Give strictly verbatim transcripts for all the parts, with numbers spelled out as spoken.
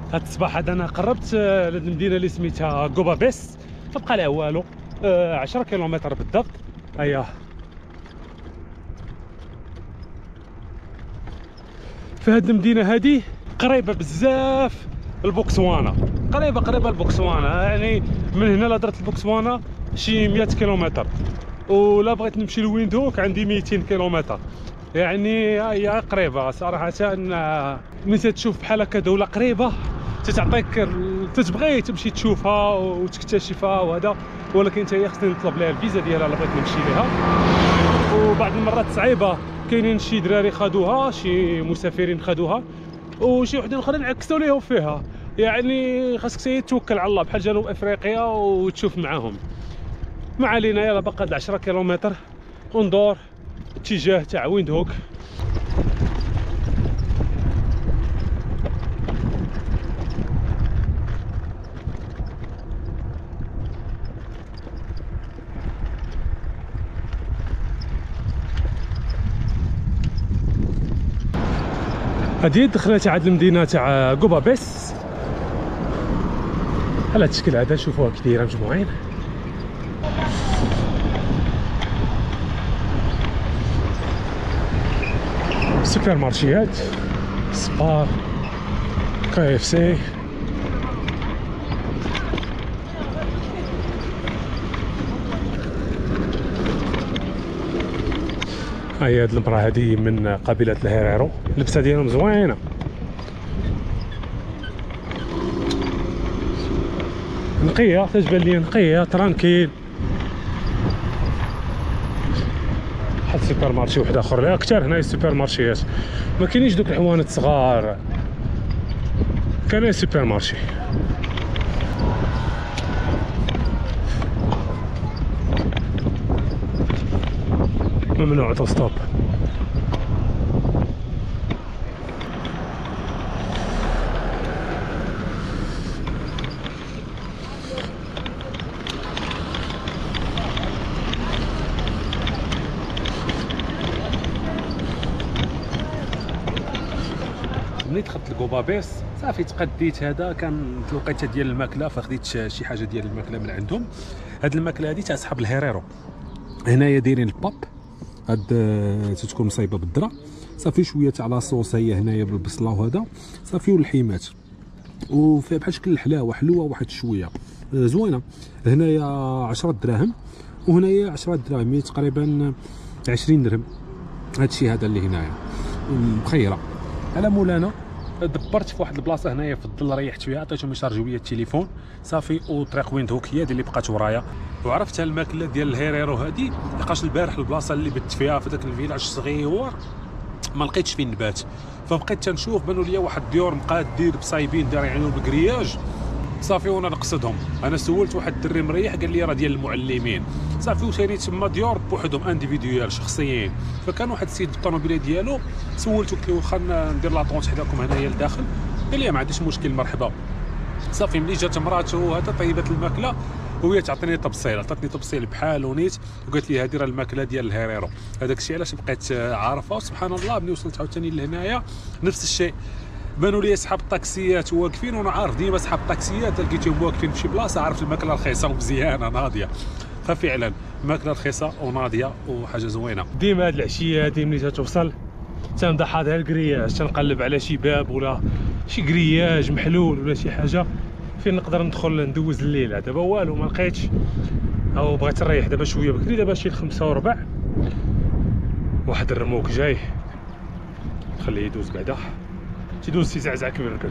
هاد الصباح هذا انا قربت لهاد المدينه اللي سميتها غوبا بيس، فبقى لها والو عشرة كيلومتر بالضبط. هيا في هاد المدينه هادي قريبه بزاف البوكسوانا، قريبه قريبه البوكسوانا، يعني من هنا لدرت البوكسوانا شي مية كيلومتر، ولا بغيت نمشي لويندهوك عندي ميتين كيلومتر، يعني هي قريبه صراحه. ملي تشوف بحال هكا دوله قريبه تتعطيك تتبغي تمشي تشوفها وتكتشفها وهذا، ولكن حتى هي خصني نطلب لها الفيزا ديالها الا بغيت نمشي ليها. وبعض المرات صعيبه، كاينين شي دراري خدوها، شي مسافرين خدوها، وشي وحدين اخرين عكسوا ليهم فيها، يعني خاصك توكل على الله بحال جنوب افريقيا وتشوف معاهم. ما علينا، يلا باقا هاد عشرة كيلومتر وندور اتجاه تاع ويندهوك. هادي الدخله تاع هاد المدينه تاع غوبا بيس على هاد الشكل هذا، شوفوها كي دايره مجموعين. سوبر مارشيات، سبار، كي اف سي. هاي هاد المراه هادي من قبيله الهيريرو، اللبسه ديالهم زوينه. نقيه، تجبل لي نقيه ترانكيل. واحد السوبر مارشي واحد اخر، لا كثر هنايا السوبر مارشيات، ما كاينينش دوك الحوانت صغار، كاين سوبر مارشي. ممنوع تو ستوب. ملي دخلت لغوبا بيس صافي تقديت، هذا كان الوقيته ديال الماكله، فخديت شي حاجه ديال الماكله من عندهم. هاد الماكله هادي تاع صحاب الهيريرو، هنايا دايرين الباب، هاد تتكون مصايبه بالذره، صافي شويه تاع لاصوص هي هنايا بالبصله وهذا صافي، واللحيمات، وفيها بحال شكل الحلاوه حلوه واحد شويه زوينه. هنايا عشرة دراهم، وهنايا عشرة دراهم، تقريبا عشرين درهم. هادشي هذا اللي هنايا مخيره. على مولانا دبرت في واحد البلاصه هنايا في الظل، ريحت فيها، عطيتهم يشارجوا لي التليفون صافي، وطريق ويندهوك هي اللي بقات ورايا. وعرفت الماكله ديال الهيريرو هادي، لقاش البارح البلاصه اللي بت فيها في ذاك الفيلاج الصغير ما لقيتش فين نبات، فبقيت تنشوف بانوا ليا واحد الديور مقادين بصايبين دايرين بالكرياج صافي، وانا نقصدهم. انا سولت واحد الدري مريح قال لي راه ديال المعلمين صافي، وثاني تما ديور بوحدهم انديفيديوال شخصيين. فكان واحد السيد بالطوموبيله ديالو، سولته قلت له واخا ندير لاطونت حداكم هنايا لداخل، قال لي ما عنديش مشكل مرحبا. صافي ملي جات مراته هذا طيبت الماكله، وهي تعطيني تبصيل، عطاتني تبصيل بحال ونيت، وقالت لي هذه راه الماكله ديال الهيريرو. هذاك الشيء علاش بقيت عارفه. وسبحان الله ملي وصلت عاوتاني لهنايا نفس الشيء، بانوا لي اصحاب الطاكسيات واقفين، وانا عارف ديما اصحاب الطاكسيات لقيتهم واقفين في شي بلاصه، عرفت الماكله رخيصه ومزيانه ناضيه. ففعلا ماكله رخيصه وناضيه وحاجه زوينه. ديما هاد العشيه هادي ملي تتوصل تنبدا حاضر الكرياج، تنقلب على شي باب ولا شي كرياج محلول ولا شي حاجه فين نقدر ندخل ندوز الليله. دابا والو ما لقيتش، او بغيت نريح دابا شويه بكري، دابا شي خمسة وربع، واحد الرموك جاي خليه يدوز بعدا، تيدوز تيزعزع كبير الكرد.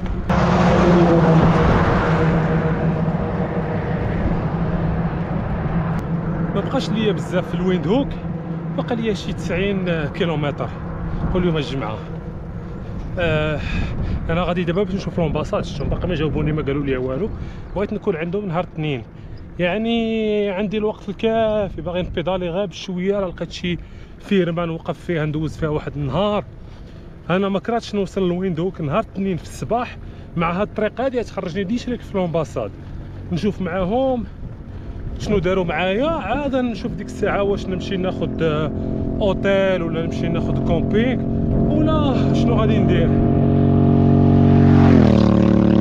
ما بقاش ليا بزاف في الويندهوك، بقى ليا شي تسعين كيلومتر كل يوم الجمعه. آه انا غادي دابا باش نشوف لومباساد، شفتهم باقي ما جاوبوني ما قالوا لي والو، بغيت نكون عندهم نهار الاثنين، يعني عندي الوقت الكافي، باغي نبيدالي غير بشويه. راه لقيت شي فيرما نوقف فيها ندوز فيها واحد النهار. انا ما كرهتش نوصل لويندهوك نهار الاثنين في الصباح، مع هاد الطريق هادي تخرجني ديشريك في لومباساد، نشوف معاهم شنو داروا معايا، عاد نشوف ديك الساعه واش نمشي ناخذ اوتيل ولا نمشي ناخذ كومبينغ ولا شنو غادي ندير.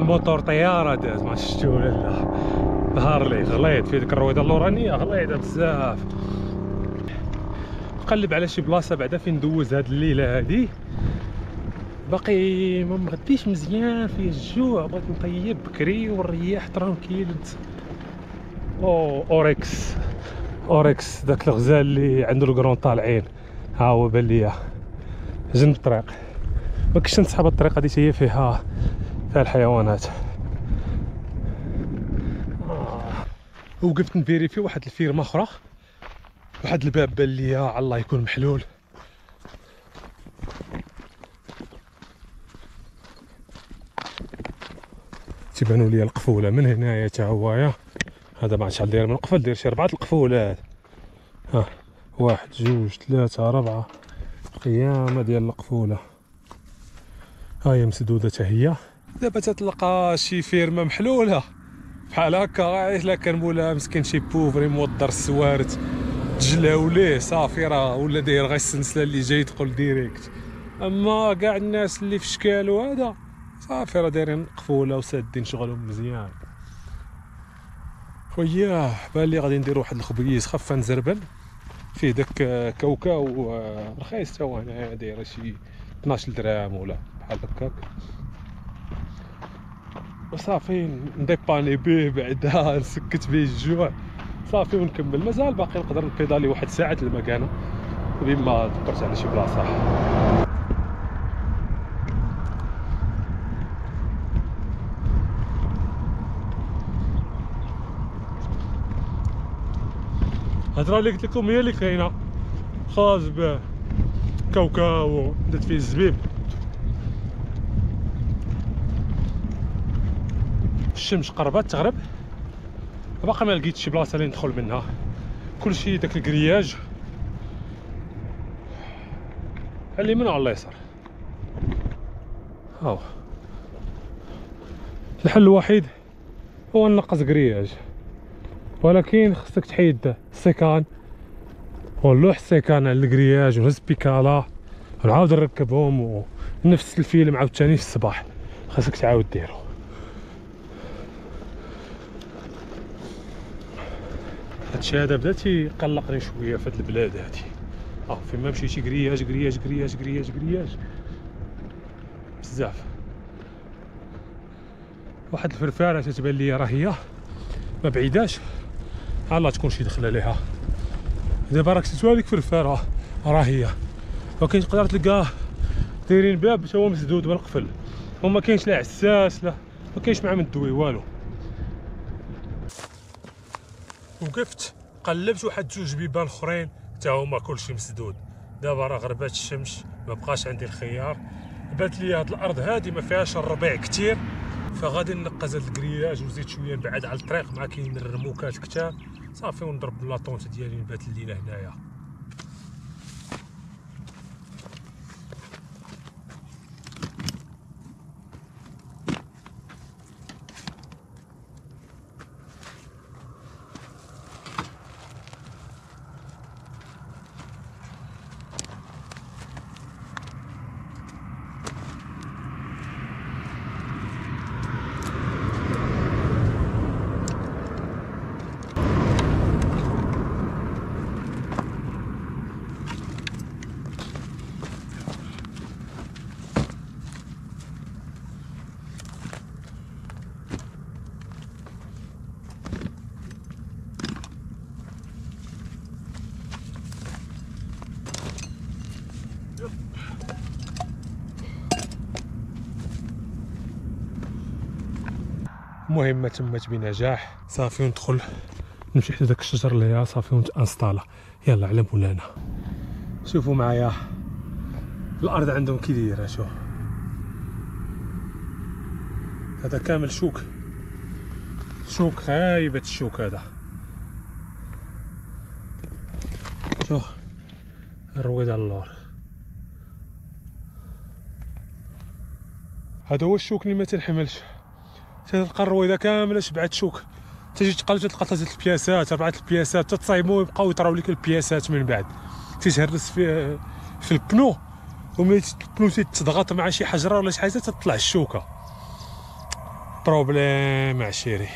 الموتور طياره داز، ما شفتو ولا لا؟ ظهر لي غليظ في ديك الرويضه اللورانيه، غليظه بزاف. نقلب على شي بلاصه بعدا فين ندوز هاد الليله هادي، باقي ما مغديش مزيان، فيه الجوع، بغيت نطيب بكري والرياح ترانكيل. او اوريكس اوريكس داك الغزال اللي عنده الكرون طالعين، ها هو بان ليا جنب الطريق. ما كنتش نسحب الطريق هذه، هي فيها فيها الحيوانات. آه. وقفت نفيريفي واحد الفيرما اخرى، واحد الباب بان ليا الله يكون محلول. تيبانوا لي القفوله من هنايا تا هوايا. هذا ما شحال داير من القفل، داير شي ربعه القفولات. ها واحد جوج ثلاثه اربعه، قيامه ديال القفوله. ها هي مسدوده حتى هي. دابا تتلقى شي فيرما محلوله بحال هكا، علاش لا كان مولا مسكين شي بوفري مودر السوارت تجلاو ليه صافي، راه ولا داير غير السلسله اللي جاي يدخل ديريكت. اما كاع الناس اللي في شكال وهذا صافي راه دايرين قفوله وسادين شغلهم مزيان. وياه بان لي غادي ندير واحد الخبيز خفه نزربل فيه داك كاوكاو رخيص تا هو، هنايا دايره شي اثناش درهم ولا بحال هكاك، وصافي نديباني به بعدا نسكت به الجوع صافي ونكمل. مازال باقي نقدر نبيدالي واحد ساعه المكانه بما دبرت على شي بلاصه. الهضره اللي قلت لكم هي اللي كاينه، خاص به كاوكاو درت فيه الزبيب. الشمس قربت تغرب، باقي ما لقيتش شي بلاصه اللي ندخل منها، كلشي داك الكرياج على اليمين وعلى اليسار. هاو الحل الوحيد هو نقص كرياج، ولكن خصك تحيد السيكان ونلوح السيكان على الكرياج ونهز بيكالا ونعاود نركبهم، ونفس الفيلم عاوتاني في الصباح خاصك تعاود ديرو. هادشي هذا بدا تيقلقني شويه في هاد البلاد هادي. اه فين ما مشيتي كرياج كرياج كرياج كرياج كرياج بزاف. واحد الفرفاره تتبان لي راه هي ما بعيداش، الله تكون شي دخله ليها. دابا راك شفتوا هذيك فرفاره راه هي، ولكن تقدر تلقاه دايرين باب حتى هو مسدود بالقفل، وما كاينش لا عساس لا ما كاينش مع من دوي والو. وقفت قلبت واحد جوج بيبان اخرين حتى هما كلشي مسدود. دابا راه غربات الشمس ما بقاش عندي الخيار، بات لي هاد الارض هادي ما فيهاش الربيع كتير، فغادي نقز هاد الكرياج وزيد شويه نبعد على الطريق مع كاين الرموكات كتار صافي، ونضرب لاطونت ديالي نبات الليله هنايا. المهمة تمت بنجاح صافي، وندخل نمشي حتى داك الشجر اللي هي صافي ونتانستالا. يلا على مولانا. شوفوا معايا الارض عندهم كي دايره، شوف هذا كامل شوك شوك خايبة الشوك هذا. شوف الرويضة اللور، هذا هو الشوك اللي ما تنحملش. تلقى الرويضه كامله شبعت شوك، تجي تقلب تلقى ثلاثه البياسات اربعه البياسات تتصايبوا ويبقاو يطراو لك البياسات من بعد. تتهرس في في البنو، وملي البنو تضغط مع شي حجره ولا شي حاجه تطلع الشوكه. بروبليم عشيري.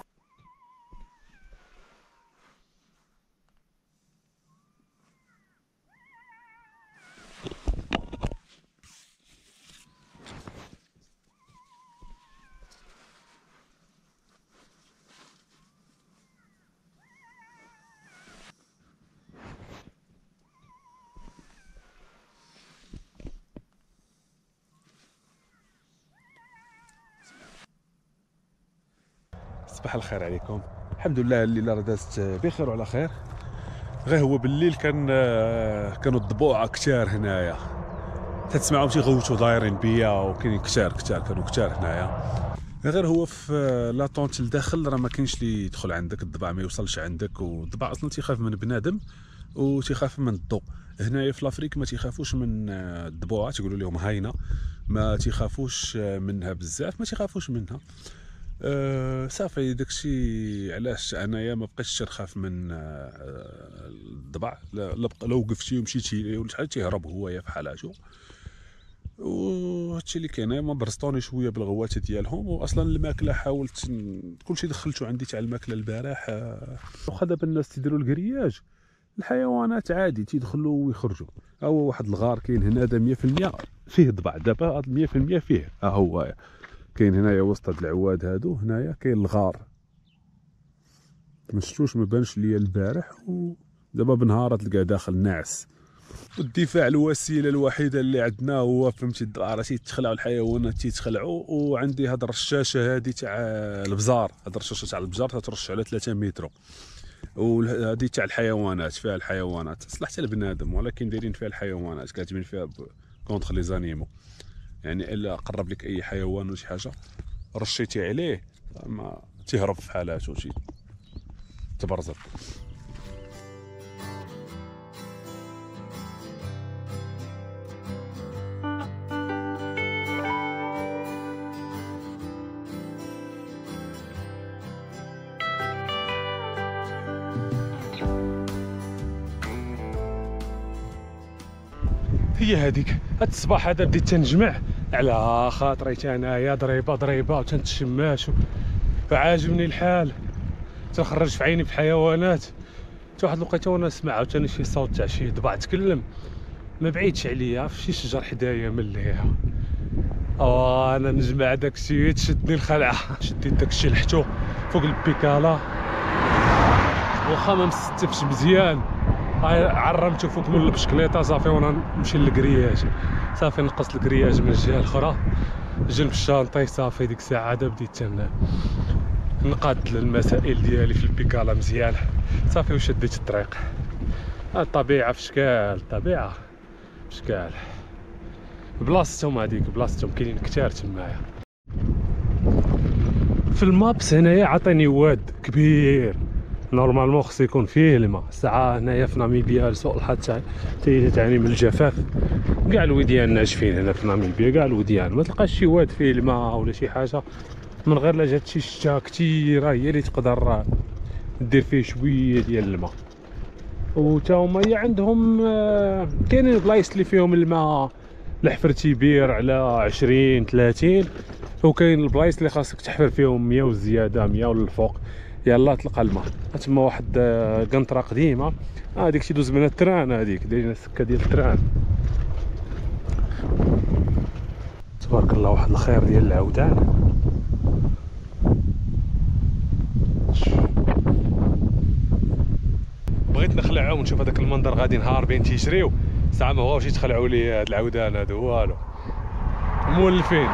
صباح الخير عليكم. الحمد لله الليله راه دازت بخير وعلى خير. غير هو بالليل كان كانوا الضبوع كثار هنايا، تتسمعهم تيغوتوا دايرين بيا، وكاينين كثار كثار كانوا كثار هنايا. غير هو في لاطونت لداخل راه ما كاينش اللي يدخل عندك، الضباع ما يوصلش عندك، والضباع اصلا تيخاف من بنادم وتيخاف من الضوء. هنايا في لافريك ما تيخافوش من الضبوع، تيقولوا لهم هاينه، ما تيخافوش منها بزاف، ما تيخافوش منها. أه صافي داكشي علاش انايا ما بقيتش نخاف من أه الضبع. لو وقفتي ومشيتي ولا شحال تيهرب هويا فحالاتو، وهادشي اللي كاين. ما برزطوني شويه بالغوات ديالهم، واصلا الماكله حاولت كلشي دخلتو عندي تاع الماكله البارح. أه واخا دابا الناس تيديروا الكرياج، الحيوانات عادي تيدخلوا ويخرجوا. ها هو واحد الغار كاين هنا، هذا مية في المية فيه ضبع، دابا مية في المية فيه. ها هو كاين هنايا وسط هاد العواد هادو، هنايا كاين الغار مشفتوش، ما بانش ليا البارح، ودابا بنهار تلقاه داخل ناعس. والدفاع الوسيله الوحيده اللي عندنا هو فهمتي الدار تيتخلعوا الحيوانات تيتخلعوا. وعندي هاد الرشاشه هادي تاع البزار، هاد الرشاشه تاع البزار تترش على ثلاثة متر، وهادي تاع الحيوانات فيها الحيوانات تصلح حتى البنادم، ولكن دايرين فيها الحيوانات كاتبين فيها كونتر لي زانيمو، يعني الا قرب لك اي حيوان ولا شي حاجه رشيتي عليه ما تهرب في حالاتو شي تبرزر. هي هذيك هاد الصباح هذا بديت تنجمع على خاطري انايا ضريبه ضريبه وتنتشماش، وعاجبني الحال. تنخرج في عيني في حيوانات. حتى واحد الوقيته وانا نسمع عاوتاني شي صوت تاع شي ضبع تكلم ما بعيدش عليا في شي شجر حدايا مليها. اه انا نجمع داكشي تشدني الخلعه، شديت داكشي لحتو فوق البيكالا، واخا ما مستفش مزيان عرمته فوق من البشكليطه صافي، وانا نمشي للكرياج صافي نقص الكرياج من الجهه الاخرى جنب الشانطي. صافي ديك الساعه عاد بديت نقاد المسائل ديالي في البيكالا مزيان صافي، وشديت الطريق. الطبيعه في شكال، الطبيعه في شكال، بلاصتهم هذيك بلاصتهم كاينين كثار تمايا. في المابس هنايا عطيني واد كبير نورمالمون خصو يكون فيه الماء. الساعه هنايا في ناميبيا لسوء الحظ تعني من الجفاف، كاع الوديان ناشفين هنا في ناميبيا، كاع الوديان ما تلقاش شي واد فيه الماء ولا شي حاجه، من غير لا جات شي شتا كثيره هي اللي تقدر دير فيه شويه ديال الماء. وتا هما هي عندهم كاينين بلايص اللي فيهم الماء الحفر تيبير على عشرين ثلاثين، وكاين البلايص اللي خاصك تحفر فيهم مية وزياده مية ولا الفوق يلا تلقى الماء. تما واحد قنطره قديمه هذيك تيدوز منها التران، هذيك دايرين السكه ديال التران. تبارك الله واحد الخير ديال العودان. بغيت نخلعهم ونشوف هذاك المنظر غادي هاربين تيشريو، ساعه ما بغاوش يتخلعوا لي هاد العودان هادو والو مولفين.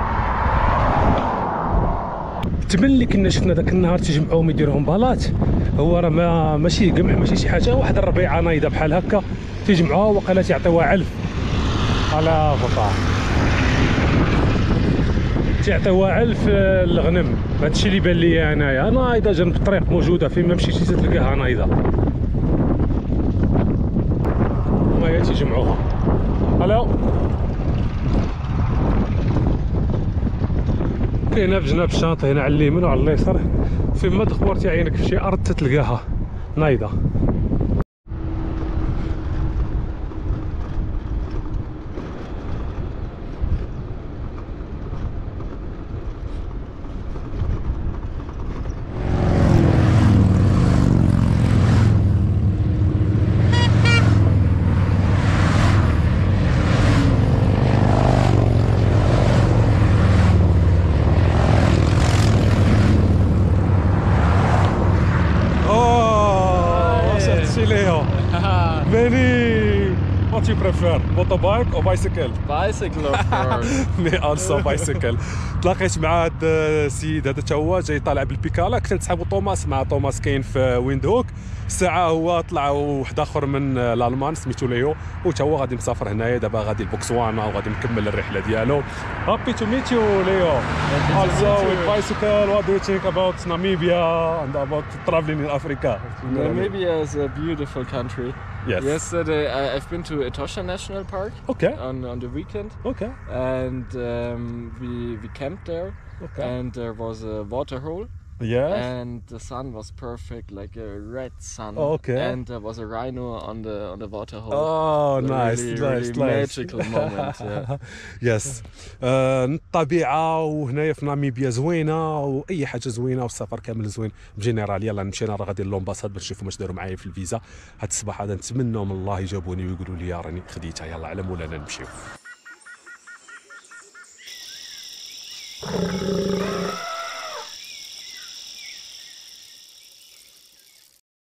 الثمن اللي كنا شفنا داك النهار تيجمعوهم يديروهم بلاط، هو راه ما ماشي قمح ماشي شي حاجه، واحد الربيعه نايضه بحال هكا تيجمعوها وقيلا تيعطيوها ألف على فطار، تيعطيوها ألف الغنم. هادشي اللي بان ليا انايا نايضه جنب الطريق موجوده، فين ما مشيتي تلقاها نايضه، هما هي تيجمعوها. الو كاينه بجناب الشاطئ هنا على اليمين وعلى اليسار، فين ما دخورتي عينك في شي ارض تتلقاها نايضه. what you prefer motorbike or bicycle Bicycle of course. مي also bicycle. تلاقيت مع هذا السيد هذا تا هو جاي طالع بالبيكالا، كنت نسحبوا توماس مع توماس كاين في ويندهوك. الساعه هو طلع واحد اخر من الالمان سميتو ليو، وتا هو غادي مسافر هنايا دابا غادي لبوكسوانا وغادي نكمل الرحله ديالو. Happy to meet you Leo. Also with bicycle, what do you think about Namibia and about traveling in Africa? Namibia is a beautiful country. Yes. Yesterday I, I've been to Etosha National Park. Okay. On, on the weekend. Okay. And um, we we camped there. Okay. And there was a water hole. Yes. And the sun was perfect, like a red sun. Okay. And there was a rhino on the on the water hole. Oh, A nice, really, nice, really nice. magical moment. Yeah. يس. الطبيعة وهنايا في ناميبيا زوينة، وأي حاجة زوينة، والسفر كامل زوين بجينيرال. يلا مشينا راه غادي لومباساد باش نشوفوا واش داروا معايا في الفيزا. هاد الصباح هذا نتمنى من الله يجابوني ويقولوا لي راني خديتها. يلا على مولانا نمشيو.